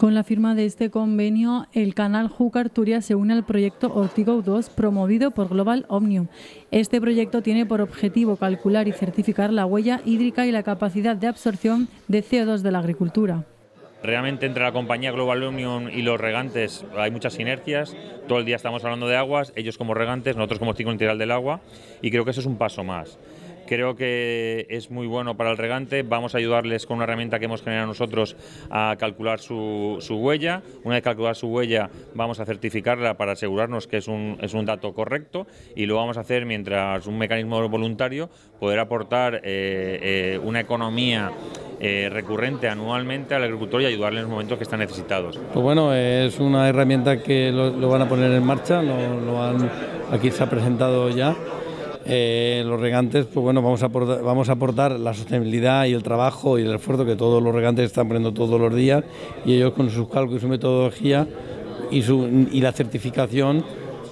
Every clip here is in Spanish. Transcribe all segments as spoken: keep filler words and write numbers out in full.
Con la firma de este convenio, el canal Júcar-Turia se une al proyecto Ortigo dos promovido por Global Omnium. Este proyecto tiene por objetivo calcular y certificar la huella hídrica y la capacidad de absorción de C O dos de la agricultura. Realmente entre la compañía Global Omnium y los regantes hay muchas sinergias. Todo el día estamos hablando de aguas, ellos como regantes, nosotros como ciclo integral del agua, y creo que eso es un paso más. Creo que es muy bueno para el regante. Vamos a ayudarles con una herramienta que hemos generado nosotros a calcular su, su huella. Una vez calcular su huella, vamos a certificarla para asegurarnos que es un, es un dato correcto, y lo vamos a hacer mientras un mecanismo voluntario poder aportar eh, eh, una economía eh, recurrente anualmente al agricultor y ayudarle en los momentos que están necesitados. Pues bueno, es una herramienta que lo, lo van a poner en marcha, lo, lo han, aquí se ha presentado ya. Eh, los regantes, pues bueno, vamos a, aportar, vamos a aportar la sostenibilidad y el trabajo y el esfuerzo que todos los regantes están poniendo todos los días, y ellos con sus cálculos y su metodología y, su, y la certificación,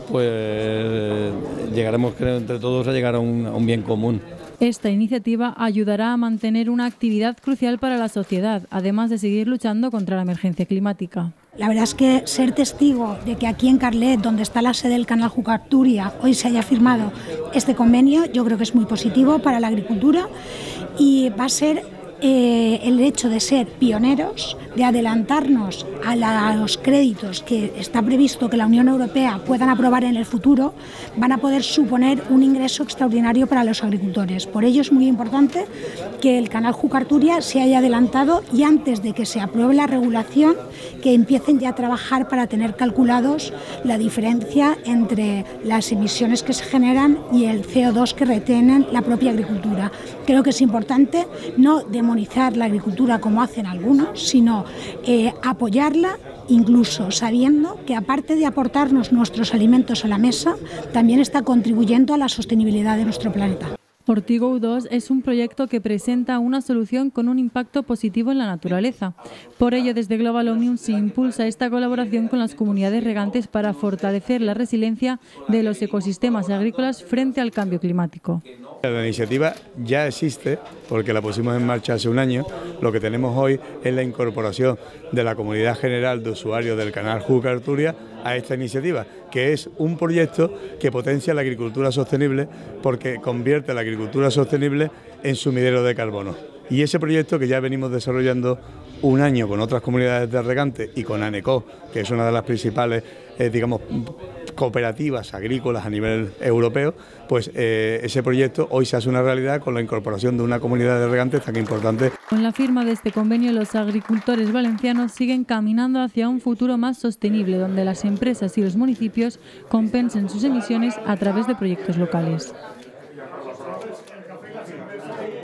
pues llegaremos, creo, entre todos a llegar a un, a un bien común. Esta iniciativa ayudará a mantener una actividad crucial para la sociedad, además de seguir luchando contra la emergencia climática. La verdad es que ser testigo de que aquí en Carlet, donde está la sede del canal Júcar-Turia, hoy se haya firmado este convenio, yo creo que es muy positivo para la agricultura, y va a ser eh, el hecho de ser pioneros, de adelantarnos a, la, a los créditos que está previsto que la Unión Europea puedan aprobar en el futuro, van a poder suponer un ingreso extraordinario para los agricultores. Por ello es muy importante que el canal Júcar-Turia se haya adelantado, y antes de que se apruebe la regulación, que empiecen ya a trabajar para tener calculados la diferencia entre las emisiones que se generan y el C O dos que retienen la propia agricultura. Creo que es importante no demonizar la agricultura como hacen algunos, sino eh, apoyarla, incluso sabiendo que aparte de aportarnos nuestros alimentos a la mesa, también está contribuyendo a la sostenibilidad de nuestro planeta. Ortigo dos es un proyecto que presenta una solución con un impacto positivo en la naturaleza. Por ello, desde Global Omnium se impulsa esta colaboración con las comunidades regantes para fortalecer la resiliencia de los ecosistemas agrícolas frente al cambio climático. La iniciativa ya existe porque la pusimos en marcha hace un año. Lo que tenemos hoy es la incorporación de la comunidad general de usuarios del canal Júcar-Turia a esta iniciativa, que es un proyecto que potencia la agricultura sostenible porque convierte la agricultura sostenible en sumidero de carbono. Y ese proyecto, que ya venimos desarrollando un año con otras comunidades de regantes y con ANECO, que es una de las principales, eh, digamos, cooperativas agrícolas a nivel europeo, pues eh, ese proyecto hoy se hace una realidad con la incorporación de una comunidad de regantes tan importante. Con la firma de este convenio, los agricultores valencianos siguen caminando hacia un futuro más sostenible, donde las empresas y los municipios compensen sus emisiones a través de proyectos locales.